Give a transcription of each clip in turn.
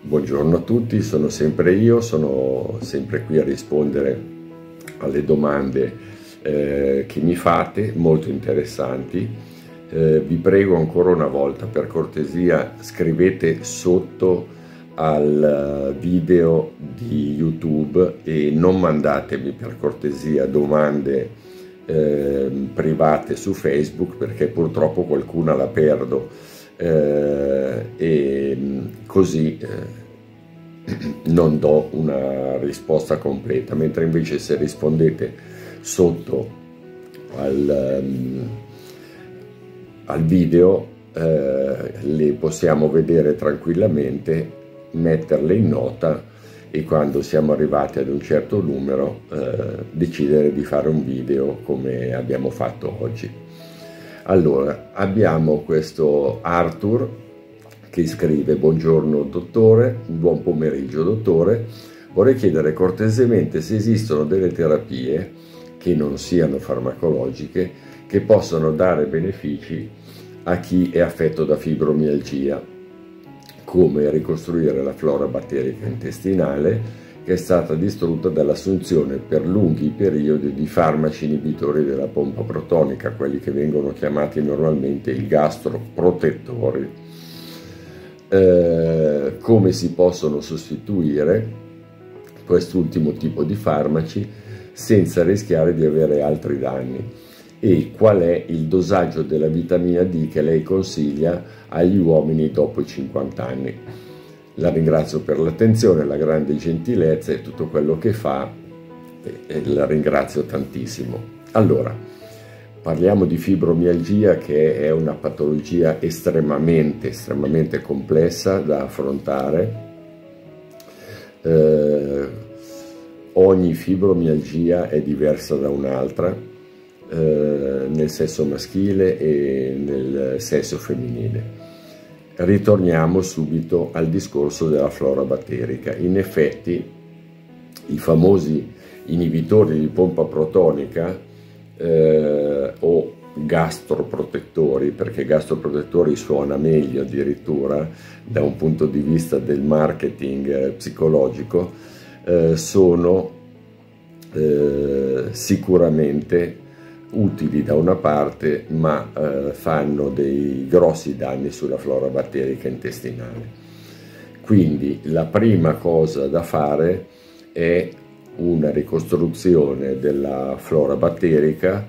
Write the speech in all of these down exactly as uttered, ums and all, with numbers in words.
Buongiorno a tutti, sono sempre io, sono sempre qui a rispondere alle domande eh, che mi fate, molto interessanti. Eh, vi prego ancora una volta, per cortesia, scrivete sotto al video di YouTube e non mandatemi per cortesia domande eh, private su Facebook, perché purtroppo qualcuna la perdo. Eh, e così eh, non do una risposta completa, mentre invece se rispondete sotto al, um, al video eh, le possiamo vedere tranquillamente, metterle in nota e quando siamo arrivati ad un certo numero eh, decidere di fare un video come abbiamo fatto oggi. Allora, abbiamo questo Arthur che scrive: buongiorno dottore, buon pomeriggio dottore, vorrei chiedere cortesemente se esistono delle terapie che non siano farmacologiche che possono dare benefici a chi è affetto da fibromialgia, come ricostruire la flora batterica intestinale che è stata distrutta dall'assunzione per lunghi periodi di farmaci inibitori della pompa protonica, quelli che vengono chiamati normalmente i gastroprotettori. Eh, come si possono sostituire quest'ultimo tipo di farmaci senza rischiare di avere altri danni, e qual è il dosaggio della vitamina D che lei consiglia agli uomini dopo i cinquanta anni. La ringrazio per l'attenzione, la grande gentilezza e tutto quello che fa, e la ringrazio tantissimo. Allora, parliamo di fibromialgia, che è una patologia estremamente, estremamente complessa da affrontare. Eh, ogni fibromialgia è diversa da un'altra, eh, nel sesso maschile e nel sesso femminile. Ritorniamo subito al discorso della flora batterica. In effetti i famosi inibitori di pompa protonica eh, o gastroprotettori, perché gastroprotettori suona meglio addirittura da un punto di vista del marketing eh, psicologico, eh, sono eh, sicuramente utili da una parte, ma eh, fanno dei grossi danni sulla flora batterica intestinale. Quindi la prima cosa da fare è una ricostruzione della flora batterica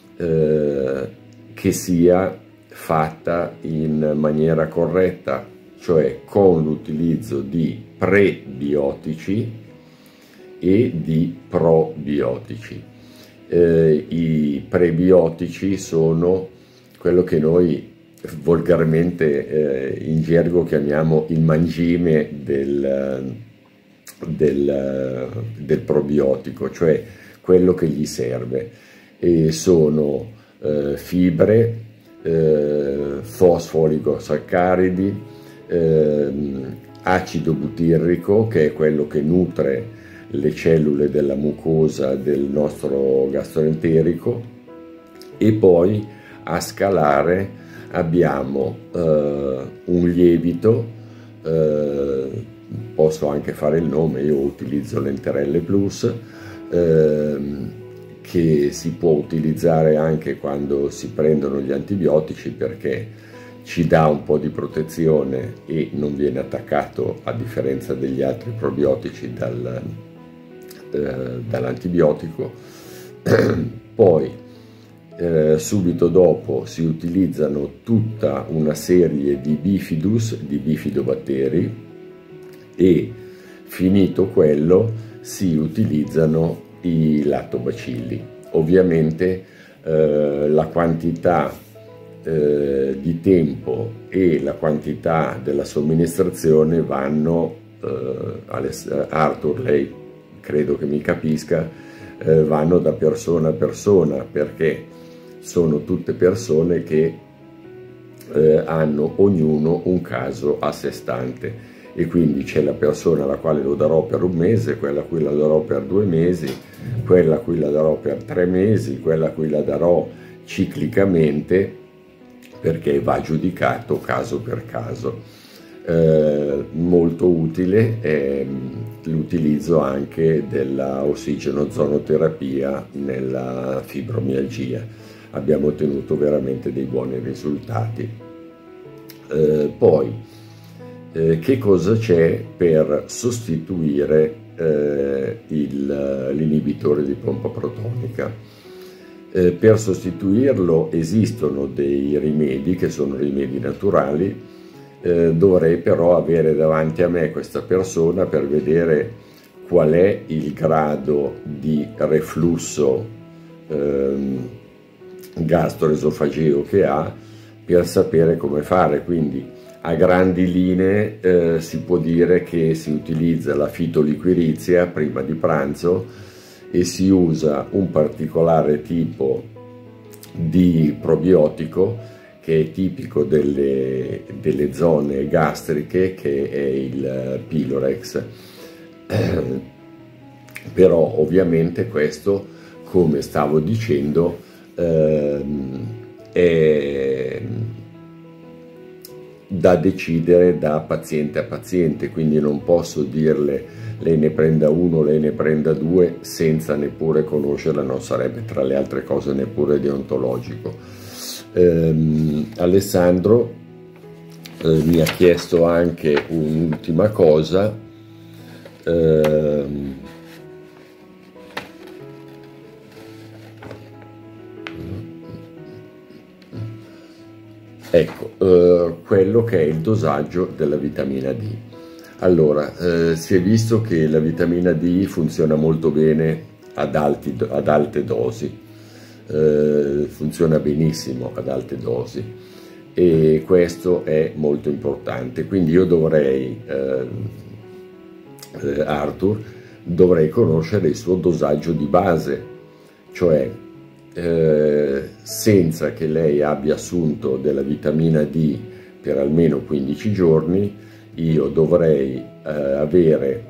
eh, che sia fatta in maniera corretta, cioè con l'utilizzo di prebiotici e di probiotici. Eh, I prebiotici sono quello che noi volgarmente eh, in gergo chiamiamo il mangime del, del, del probiotico, cioè quello che gli serve, e sono eh, fibre, eh, fosfoligosaccaridi, eh, acido butirrico, che è quello che nutre le cellule della mucosa del nostro gastroenterico, e poi a scalare abbiamo eh, un lievito, eh, posso anche fare il nome, io utilizzo l'Enterelle Plus, eh, che si può utilizzare anche quando si prendono gli antibiotici, perché ci dà un po' di protezione e non viene attaccato, a differenza degli altri probiotici, dal dall'antibiotico. Poi eh, subito dopo si utilizzano tutta una serie di bifidus, di bifidobatteri, e finito quello si utilizzano i lattobacilli. Ovviamente eh, la quantità eh, di tempo e la quantità della somministrazione vanno eh, Arthur, lei credo che mi capisca, eh, vanno da persona a persona, perché sono tutte persone che eh, hanno ognuno un caso a sé stante, e quindi c'è la persona alla quale lo darò per un mese, quella a cui la darò per due mesi, quella a cui la darò per tre mesi, quella a cui la darò ciclicamente, perché va giudicato caso per caso. Eh, eh, molto utile è l'utilizzo anche della ossigeno-ozonoterapia nella fibromialgia. Abbiamo ottenuto veramente dei buoni risultati. Eh, poi, eh, che cosa c'è per sostituire eh, l'inibitore di pompa protonica? Eh, per sostituirlo esistono dei rimedi che sono rimedi naturali. Eh, dovrei però avere davanti a me questa persona per vedere qual è il grado di reflusso ehm, gastroesofageo che ha, per sapere come fare. Quindi a grandi linee eh, si può dire che si utilizza la fitoliquirizia prima di pranzo e si usa un particolare tipo di probiotico che è tipico delle, delle zone gastriche, che è il Pilorex. Eh, però ovviamente questo, come stavo dicendo, eh, è da decidere da paziente a paziente, quindi non posso dirle lei ne prenda uno, lei ne prenda due senza neppure conoscerla, non sarebbe tra le altre cose neppure deontologico. Eh, Alessandro eh, mi ha chiesto anche un'ultima cosa, eh, ecco, eh, quello che è il dosaggio della vitamina D. Allora, eh, si è visto che la vitamina D funziona molto bene ad, alti, ad alte dosi. Uh, funziona benissimo ad alte dosi e questo è molto importante. Quindi io dovrei, uh, uh, Arthur, dovrei conoscere il suo dosaggio di base, cioè uh, senza che lei abbia assunto della vitamina D per almeno quindici giorni, io dovrei uh, avere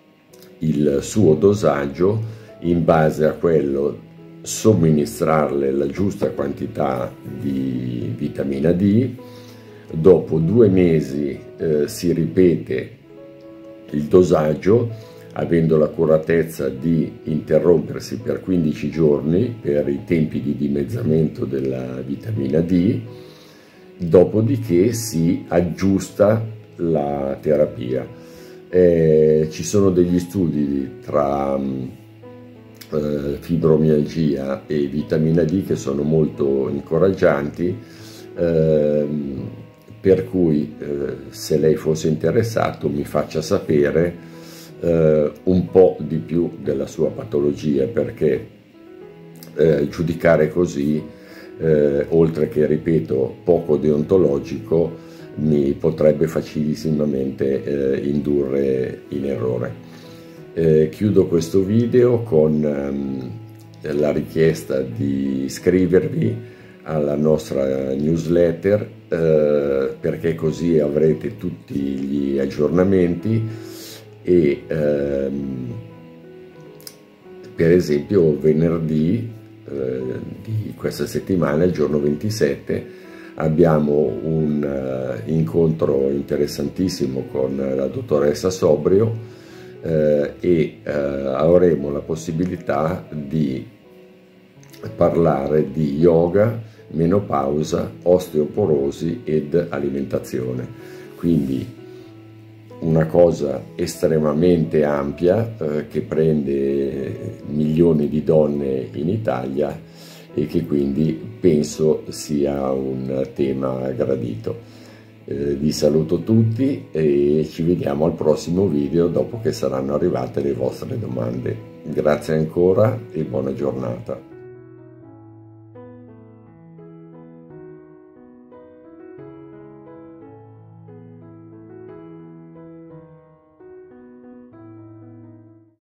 il suo dosaggio, in base a quello somministrarle la giusta quantità di vitamina D. Dopo due mesi eh, si ripete il dosaggio, avendo l'accuratezza di interrompersi per quindici giorni per i tempi di dimezzamento della vitamina D, dopodiché si aggiusta la terapia. Eh, ci sono degli studi tra Uh, fibromialgia e vitamina D che sono molto incoraggianti, uh, per cui uh, se lei fosse interessato mi faccia sapere uh, un po' di più della sua patologia, perché uh, giudicare così, uh, oltre che, ripeto, poco deontologico, mi potrebbe facilissimamente uh, indurre in errore. Eh, chiudo questo video con ehm, la richiesta di iscrivervi alla nostra newsletter, eh, perché così avrete tutti gli aggiornamenti e ehm, per esempio venerdì eh, di questa settimana, il giorno ventisette, abbiamo un uh, incontro interessantissimo con la dottoressa Sobrio, Eh, e eh, avremo la possibilità di parlare di yoga, menopausa, osteoporosi ed alimentazione. Quindi una cosa estremamente ampia eh, che prende milioni di donne in Italia e che quindi penso sia un tema gradito. Eh, vi saluto tutti e ci vediamo al prossimo video dopo che saranno arrivate le vostre domande. Grazie ancora e buona giornata.